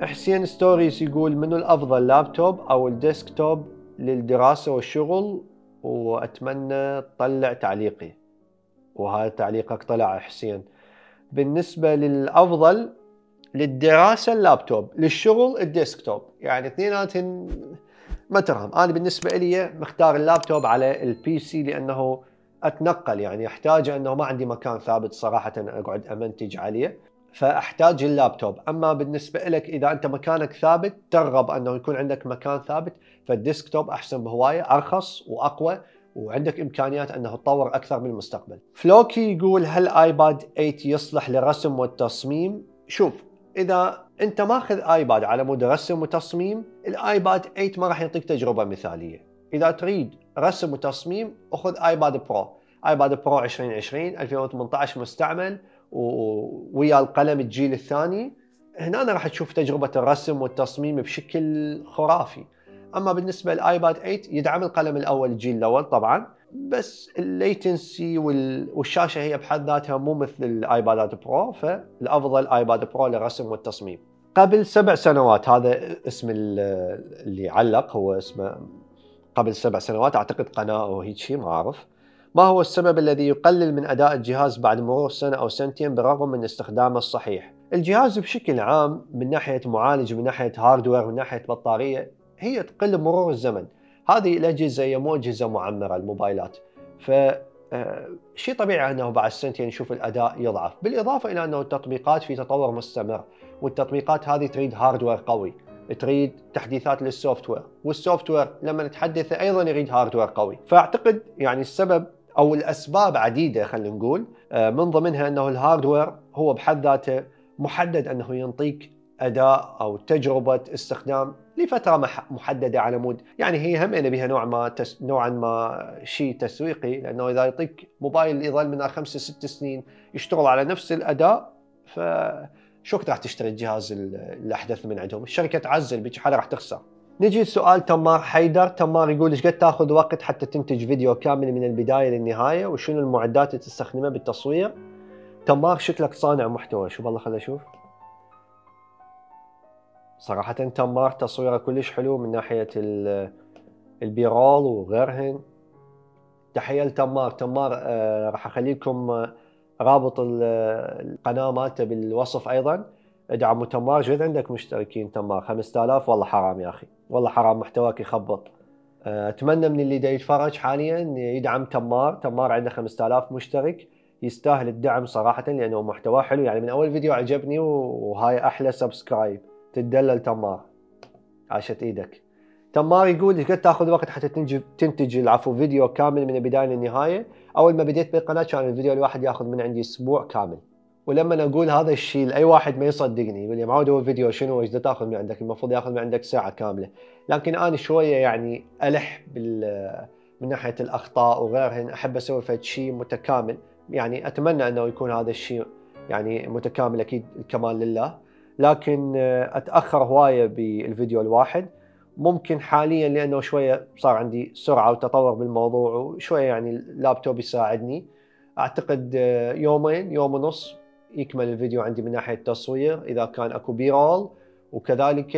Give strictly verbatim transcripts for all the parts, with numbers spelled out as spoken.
حسين ستوريز يقول منو الافضل لابتوب او الديسكتوب للدراسة والشغل، واتمنى تطلع تعليقي. وهذا تعليقك طلع حسين. بالنسبة للافضل للدراسة اللابتوب، للشغل الديسكتوب، يعني اثنيناتهم ما ترهم. انا بالنسبة لي مختار اللابتوب على البي سي لانه اتنقل، يعني احتاج انه ما عندي مكان ثابت صراحة اقعد امنتج عليه، فاحتاج اللابتوب. اما بالنسبة لك اذا انت مكانك ثابت ترغب انه يكون عندك مكان ثابت، فالديسكتوب احسن بهواية، ارخص واقوى وعندك امكانيات انه تطور اكثر بالمستقبل. فلوكي يقول هل ايباد ثمانية يصلح للرسم والتصميم؟ شوف، اذا انت ماخذ ايباد على مود رسم وتصميم، الايباد ثمانية ما راح يعطيك تجربة مثالية. اذا تريد رسم وتصميم اخذ ايباد برو. ايباد برو ألفين وعشرين ألفين وثمانية عشر مستعمل ويا القلم الجيل الثاني، هنا راح تشوف تجربة الرسم والتصميم بشكل خرافي. اما بالنسبة للايباد ثمانية يدعم القلم الاول الجيل الاول طبعا، بس الليتنسي والشاشة هي بحد ذاتها مو مثل الايبادات برو، فالافضل ايباد برو للرسم والتصميم. قبل سبع سنوات، هذا اسم اللي علق، هو اسمه قبل سبع سنوات، اعتقد قناة او هيك شيء ما اعرف. ما هو السبب الذي يقلل من اداء الجهاز بعد مرور سنة او سنتين بالرغم من استخدامه الصحيح؟ الجهاز بشكل عام من ناحية معالج، من ناحية هاردوير، من ناحية بطارية، هي تقل مرور الزمن. هذه الأجهزة هي مو أجهزة معمرة، الموبايلات، ف شيء طبيعي أنه بعد سنتين نشوف الأداء يضعف، بالإضافة إلى أنه التطبيقات في تطور مستمر، والتطبيقات هذه تريد هاردوير قوي، تريد تحديثات للسوفت وير، والسوفت وير لما نتحدثه أيضا يريد هاردوير قوي. فأعتقد يعني السبب أو الأسباب عديدة، خلينا نقول من ضمنها أنه الهاردوير هو بحد ذاته محدد أنه ينطيك أداء أو تجربة استخدام لفترة محددة على مود، يعني هي هم أنا بها نوع ما تس... نوعا ما شيء تسويقي، لأنه إذا يعطيك موبايل يظل من خمسة ست سنين يشتغل على نفس الأداء، فشو راح تشتري الجهاز الأحدث من عندهم؟ الشركة تعزل بيجي حالة راح تخسر. نجي لسؤال تمار حيدر. تمار يقول ايش قد تاخذ وقت حتى تنتج فيديو كامل من البداية للنهاية، وشنو المعدات اللي تستخدمها بالتصوير؟ تمار شكلك صانع محتوى، شوف والله خلينا نشوف. صراحة تمار تصويره كلش حلو من ناحية البيرول وغيرهن. تحية لتمار. تمار آه راح اخلي لكم آه رابط القناة مالته بالوصف ايضا. ادعموا تمار. جد عندك مشتركين تمار خمسة آلاف، والله حرام يا اخي، والله حرام، محتواك يخبط. آه اتمنى من اللي دا يتفرج حاليا يدعم تمار. تمار عنده خمسة آلاف مشترك، يستاهل الدعم صراحة لانه محتواه حلو، يعني من اول فيديو عجبني، وهاي احلى سبسكرايب. تدلل تمار، عاشت ايدك. تمار يقول ايش قد تاخذ وقت حتى تنتج تنتج العفو فيديو كامل من البدايه للنهايه؟ اول ما بديت بالقناه كان الفيديو الواحد ياخذ من عندي اسبوع كامل، ولما اقول هذا الشيء لاي واحد ما يصدقني، يقول لي معود هو الفيديو شنو ايش تاخذ من عندك؟ المفروض ياخذ من عندك ساعه كامله. لكن انا شويه يعني الح بال من ناحيه الاخطاء وغيرهن، احب اسوي فد شيء متكامل، يعني اتمنى انه يكون هذا الشيء يعني متكامل، اكيد الكمال لله، لكن اتاخر هوايه بالفيديو الواحد. ممكن حاليا لانه شويه صار عندي سرعه وتطور بالموضوع، وشويه يعني اللابتوب يساعدني، اعتقد يومين يوم ونص يكمل الفيديو عندي من ناحيه التصوير اذا كان اكو بي رول، وكذلك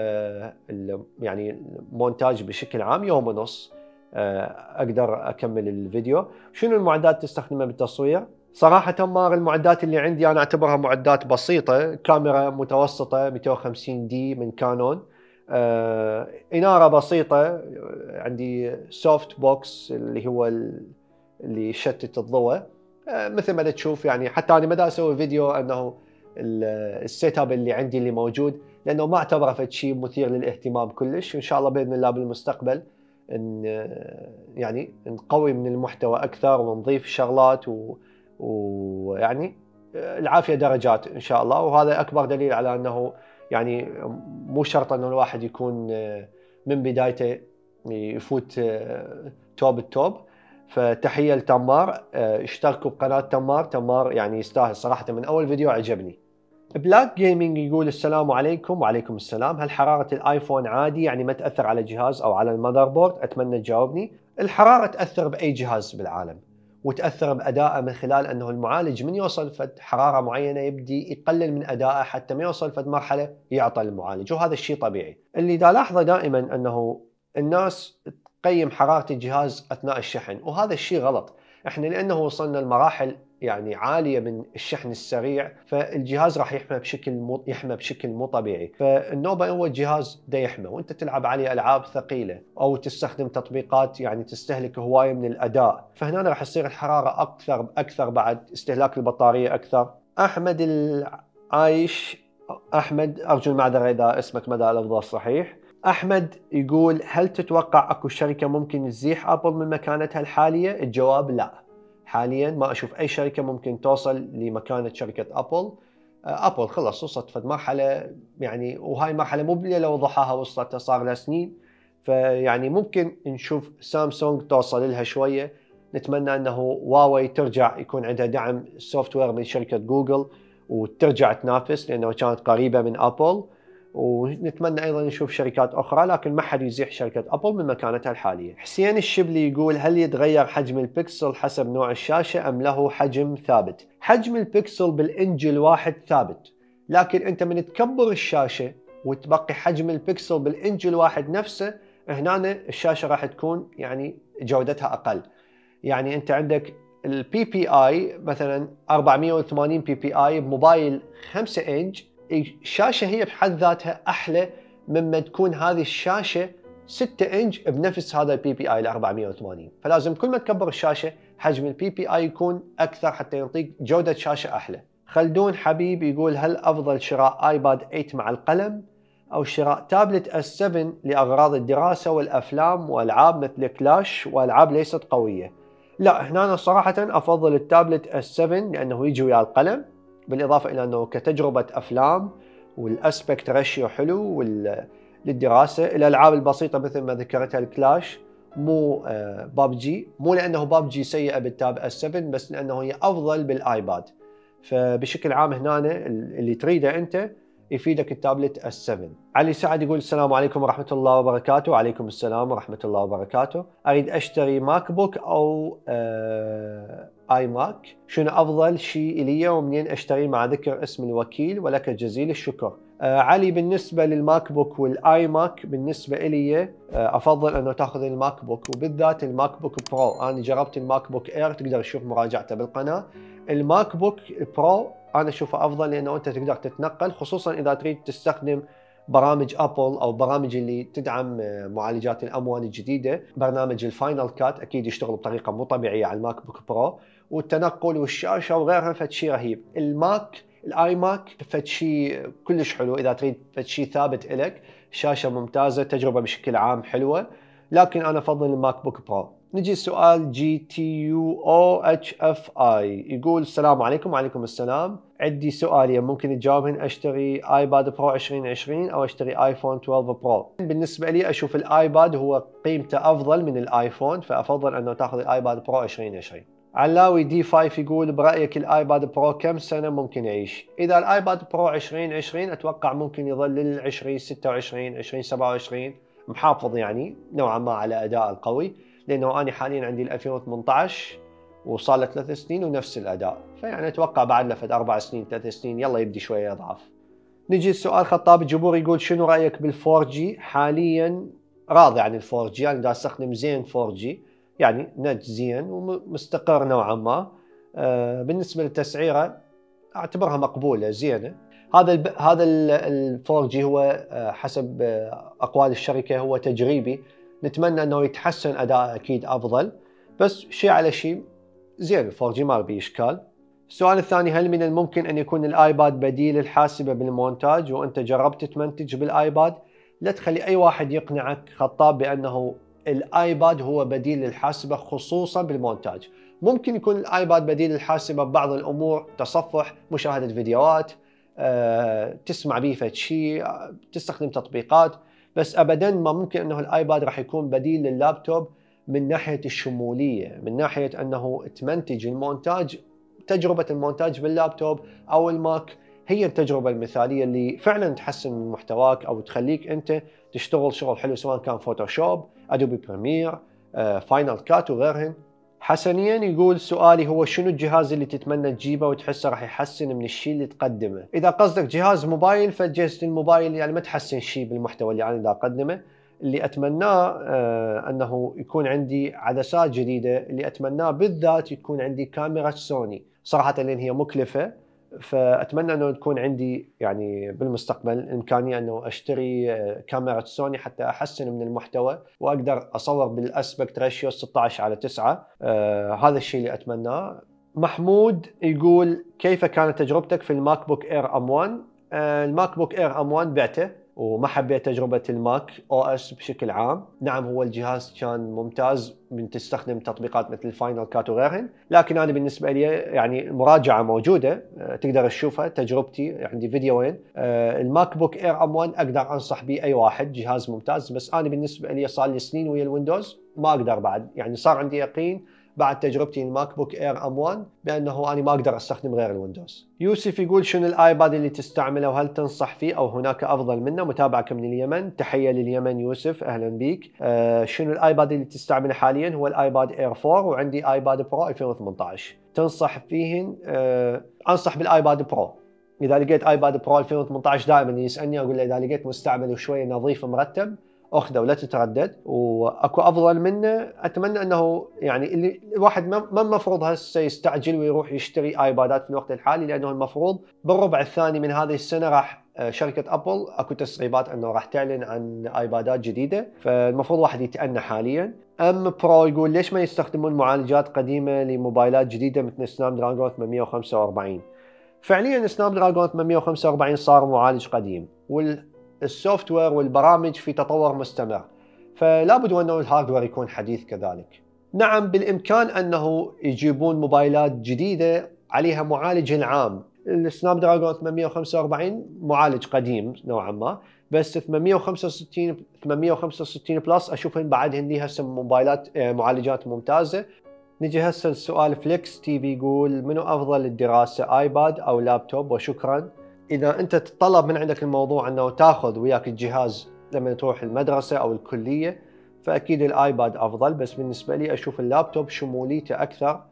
يعني المونتاج بشكل عام يوم ونص اقدر اكمل الفيديو. شنو المعدات تستخدمها بالتصوير؟ صراحة تمار المعدات اللي عندي أنا أعتبرها معدات بسيطة. كاميرا متوسطة مئتين وخمسين دي من كانون، آه، إنارة بسيطة، عندي سوفت بوكس اللي هو اللي يشتت الضوء، آه، مثل ما تشوف. يعني حتى أنا ما أسوي فيديو أنه السيت اب اللي عندي اللي موجود، لأنه ما أعتبره فد شيء مثير للاهتمام كلش. إن شاء الله بإذن الله بالمستقبل إن يعني نقوي من المحتوى أكثر ونضيف شغلات و ويعني العافية درجات إن شاء الله. وهذا أكبر دليل على أنه يعني مو شرط أنه الواحد يكون من بدايته يفوت توب التوب. فتحية لتمار، اشتركوا بقناة تمار. تمار يعني يستاهل صراحة، من أول فيديو عجبني. بلاك جيمنج يقول السلام عليكم. وعليكم السلام. هل حرارة الآيفون عادي، يعني ما تأثر على الجهاز أو على المذر بورد؟ أتمنى تجاوبني. الحرارة تأثر بأي جهاز بالعالم، وتأثر بأدائه من خلال أنه المعالج من يوصل فد حرارة معينة يبدي يقلل من أدائه حتى ما يوصل فد مرحلة يعطل المعالج، وهذا الشيء طبيعي. اللي دا لاحظه دائما أنه الناس تقيم حرارة الجهاز أثناء الشحن، وهذا الشيء غلط. احنا لأنه وصلنا لمراحل يعني عالية من الشحن السريع، فالجهاز راح يحمى بشكل مو يحمى بشكل مو طبيعي. فالنوبة هو الجهاز دا يحمى وانت تلعب عليه ألعاب ثقيلة أو تستخدم تطبيقات يعني تستهلك هواية من الأداء، فهنا راح تصير الحرارة أكثر أكثر بعد استهلاك البطارية أكثر. أحمد العايش، أحمد أرجو المعذرة إذا اسمك ما دا الأفضل صحيح. أحمد يقول هل تتوقع أكو شركة ممكن تزيح أبل من مكانتها الحالية؟ الجواب لا، حاليا ما أشوف أي شركة ممكن توصل لمكانة شركة أبل. أبل خلص وصلت في مرحلة يعني، وهاي مرحلة مو بليلة وضحاها، وصلت صار لها سنين. فيعني ممكن نشوف سامسونج توصل لها شوية. نتمنى أنه هواوي ترجع يكون عندها دعم سوفت وير من شركة جوجل وترجع تنافس لأنه كانت قريبة من أبل. ونتمنى أيضا نشوف شركات أخرى، لكن ما حد يزيح شركة أبل من مكانتها الحالية. حسين الشبلي يقول هل يتغير حجم البكسل حسب نوع الشاشة أم له حجم ثابت؟ حجم البكسل بالإنج الواحد ثابت، لكن أنت من تكبر الشاشة وتبقي حجم البكسل بالإنج الواحد نفسه، هنا الشاشة راح تكون يعني جودتها أقل. يعني أنت عندك البي بي آي مثلا أربعمئة وثمانين بي بي آي بموبايل خمسة إنج، الشاشة هي بحد ذاتها أحلى مما تكون هذه الشاشة ستة إنج بنفس هذا البي بي آي ال أربعمئة وثمانين. فلازم كل ما تكبر الشاشة حجم البي بي آي يكون أكثر حتى يعطيك جودة شاشة أحلى. خلدون حبيب يقول هل أفضل شراء آيباد ثمانية مع القلم أو شراء تابلت إس سبعة لأغراض الدراسة والأفلام وألعاب مثل كلاش وألعاب ليست قوية؟ لا، هنا أنا صراحة أفضل التابلت إس سبعة لأنه يجي ويا القلم، بالإضافة إلى أنه كتجربة أفلام والأسبكت ريشيو حلو للدراسة. الألعاب البسيطة مثل ما ذكرتها الكلاش، مو آه بابجي، مو لأنه بابجي سيئة بالتاب إس سبعة بس لأنه هي أفضل بالآيباد. فبشكل عام هنا اللي تريده أنت يفيدك التابلت إس سبعة. علي سعد يقول السلام عليكم ورحمة الله وبركاته. وعليكم السلام ورحمة الله وبركاته. أريد أشتري ماك بوك أو آه آي ماك، شنو أفضل شيء لي ومنين أشتري مع ذكر اسم الوكيل، ولك جزيل الشكر. آه علي، بالنسبة للماك بوك والآي ماك بالنسبة لي آه أفضل أنه تأخذ الماك بوك، وبالذات الماك بوك برو. أنا جربت الماك بوك إير، تقدر تشوف مراجعته بالقناة. الماك بوك برو أنا أشوفه أفضل لأنه أنت تقدر تتنقل، خصوصا إذا تريد تستخدم برامج أبل أو برامج اللي تدعم معالجات الأموال الجديدة. برنامج الفاينل كات أكيد يشتغل بطريقة مو طبيعية على الماك بوك برو، والتنقل والشاشة وغيرها فد شيء رهيب. الماك الاي ماك فد شيء كلش حلو إذا تريد فد شيء ثابت إلك، شاشة ممتازة، تجربة بشكل عام حلوة، لكن أنا أفضل الماك بوك برو. نجي سؤال جي تي يو او اتش اف اي يقول السلام عليكم. وعليكم السلام. عندي سؤالين ممكن تجاوبهن، اشتري ايباد برو عشرين عشرين او اشتري ايفون اثنا عشر برو؟ بالنسبه لي اشوف الايباد هو قيمته افضل من الايفون، فافضل انه تاخذ الايباد برو عشرين عشرين. علاوي دي خمسة يقول برايك الايباد برو كم سنه ممكن يعيش؟ اذا الايباد برو عشرين عشرين اتوقع ممكن يظل لل عشرين ستة وعشرين عشرين سبعة وعشرين محافظ يعني نوعا ما على اداء القوي، لانه انا حاليا عندي ال ألفين وثمانية عشر وصار له ثلاث سنين ونفس الاداء، فيعني اتوقع بعد له فد اربع سنين ثلاث سنين يلا يبدي شويه يضعف. نجي السؤال خطاب الجبور يقول شنو رايك بالفور جي؟ حاليا راضي عن الفور جي، يعني دا استخدم زين فور جي، يعني نت زين ومستقر نوعا ما. آه بالنسبه للتسعيره اعتبرها مقبوله زينه. هذا الب... هذا ال فور جي هو آه حسب آه اقوال الشركه هو تجريبي، نتمنى انه يتحسن اداء اكيد افضل، بس شيء على شيء زين الفور جي ما بي اشكال. السؤال الثاني هل من الممكن ان يكون الايباد بديل الحاسبه بالمونتاج وانت جربت تمنتج بالايباد؟ لا تخلي اي واحد يقنعك خطاب بانه الايباد هو بديل للحاسبه خصوصا بالمونتاج. ممكن يكون الايباد بديل للحاسبه ببعض الامور، تصفح، مشاهده فيديوهات، أه، تسمع به فد شيء، تستخدم تطبيقات، بس ابدا ما ممكن انه الايباد راح يكون بديل لللابتوب من ناحيه الشموليه، من ناحيه انه تمنتج المونتاج. تجربه المونتاج باللابتوب او الماك هي التجربه المثاليه اللي فعلا تحسن من محتواك او تخليك انت تشتغل شغل حلو، سواء كان فوتوشوب، ادوبي بريمير، آه، فاينل كات وغيرهن. حسنيا يقول سؤالي هو شنو الجهاز اللي تتمنى تجيبه وتحسه راح يحسن من الشيء اللي تقدمه؟ إذا قصدك جهاز موبايل فجهاز الموبايل يعني ما تحسن شيء بالمحتوى اللي أنا دا أقدمه. اللي أتمناه آه أنه يكون عندي عدسات جديدة، اللي أتمناه بالذات يكون عندي كاميرا سوني صراحة لأن هي مكلفة، فأتمنى أنه تكون عندي يعني بالمستقبل إمكانية أنه أشتري كاميرا سوني حتى أحسن من المحتوى وأقدر أصور بالأسبكت راشيو ستة عشر على تسعة. آه هذا الشيء اللي أتمناه. محمود يقول كيف كانت تجربتك في الماك بوك إير أم واحد؟ آه الماك بوك إير أم واحد بعته وما حبيت تجربة الماك أو إس بشكل عام. نعم هو الجهاز كان ممتاز من تستخدم تطبيقات مثل فاينل كات وغيرهن، لكن أنا بالنسبة لي يعني المراجعة موجودة تقدر تشوفها، تجربتي عندي فيديوين. الماك بوك إير أم واحد أقدر أنصح به أي واحد، جهاز ممتاز، بس أنا بالنسبة لي صار لي سنين ويا الويندوز ما أقدر بعد، يعني صار عندي يقين بعد تجربتي الماك بوك إير أم واحد بأنه أنا ما أقدر أستخدم غير الويندوز. يوسف يقول شنو الآيباد اللي تستعمله وهل تنصح فيه أو هناك أفضل منه؟ متابعك من اليمن، تحية لليمن يوسف، أهلا بيك. آه شنو الآيباد اللي تستعمله حاليا؟ هو الآيباد إير أربعة وعندي آيباد برو ألفين وثمانية عشر. تنصح فيهن؟ آه أنصح بالآيباد برو. إذا لقيت آيباد برو ألفين وثمانية عشر دائما يسألني أقول له إذا لقيت مستعمل وشوية نظيف مرتب أخذه ولا تتردد، وأكو أفضل منه. أتمنى أنه يعني اللي الواحد ما المفروض هسه يستعجل ويروح يشتري آيبادات في الوقت الحالي، لأنه المفروض بالربع الثاني من هذه السنة راح شركة أبل أكو تسريبات أنه راح تعلن عن آيبادات جديدة، فالمفروض واحد يتأنى حاليا. أم برو يقول ليش ما يستخدمون معالجات قديمة لموبايلات جديدة مثل سناب دراجون ثمانمئة وخمسة وأربعين؟ فعليا سناب دراجون ثمانمئة وخمسة وأربعين صار معالج قديم، وال السوفت وير والبرامج في تطور مستمر، فلا بد أنه الهاردوير يكون حديث كذلك. نعم بالإمكان أنه يجيبون موبايلات جديدة عليها معالج العام. السناب دراجون ثمانمئة وخمسة وأربعين معالج قديم نوعا ما، بس ثمانمئة وخمسة وستين ثمانمئة وخمسة وستين بلس أشوفهم بعدهن ليها هسه موبايلات معالجات ممتازة. نجي هسه السؤال فليكس تي في يقول منو أفضل للدراسة آيباد أو لابتوب؟ وشكرا. إذا أنت تطلب من عندك الموضوع أنه تأخذ وياك الجهاز لما تروح المدرسة أو الكلية فأكيد الآيباد أفضل، بس بالنسبة لي أشوف اللابتوب شموليته أكثر،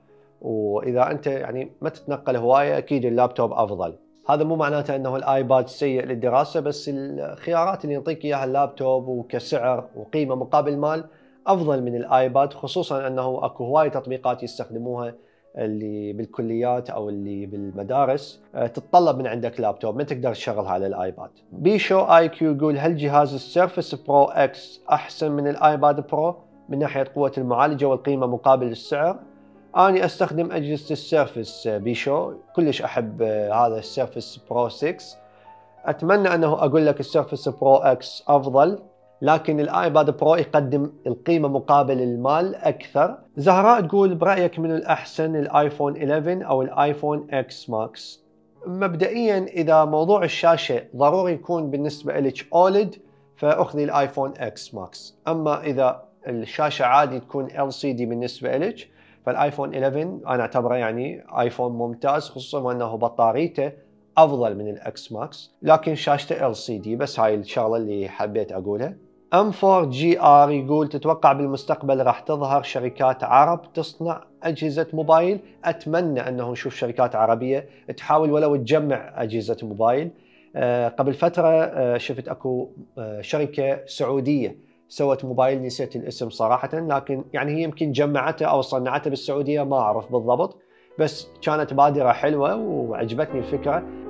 وإذا أنت يعني ما تتنقل هواية أكيد اللابتوب أفضل. هذا مو معناته أنه الآيباد سيء للدراسة، بس الخيارات اللي يعطيك إياها اللابتوب وكسعر وقيمة مقابل مال أفضل من الآيباد، خصوصا أنه أكو هواية تطبيقات يستخدموها اللي بالكليات أو اللي بالمدارس تتطلب من عندك لابتوب، ما تقدر تشغلها على الآيباد. بيشو آي كيو يقول هل جهاز السيرفس برو إكس أحسن من الآيباد برو من ناحية قوة المعالجة والقيمة مقابل السعر؟ أنا أستخدم أجهزة السيرفس بيشو، كلش أحب هذا السيرفس برو ستة. أتمنى أنه أقول لك السيرفس برو إكس أفضل، لكن الآيباد برو يقدم القيمة مقابل المال أكثر. زهراء تقول برأيك من الأحسن الآيفون إحدى عشر أو الآيفون إكس ماكس؟ مبدئيا إذا موضوع الشاشة ضروري يكون بالنسبة لك أوليد فأخذي الآيفون إكس ماكس، أما إذا الشاشة عادي تكون إل سي دي بالنسبة لك فالآيفون إحدى عشر أنا أعتبره يعني آيفون ممتاز، خصوصا أنه بطاريته أفضل من الإكس ماكس، لكن شاشته إل سي دي. بس هاي الشغلة اللي حبيت أقولها. أم فور جي آر يقول تتوقع بالمستقبل راح تظهر شركات عرب تصنع أجهزة موبايل؟ أتمنى أنه نشوف شركات عربية تحاول ولو تجمع أجهزة موبايل. أه قبل فترة أه شفت أكو أه شركة سعودية سوت موبايل، نسيت الاسم صراحة، لكن يعني هي يمكن جمعته أو صنعته بالسعودية ما أعرف بالضبط، بس كانت بادرة حلوة وعجبتني الفكرة.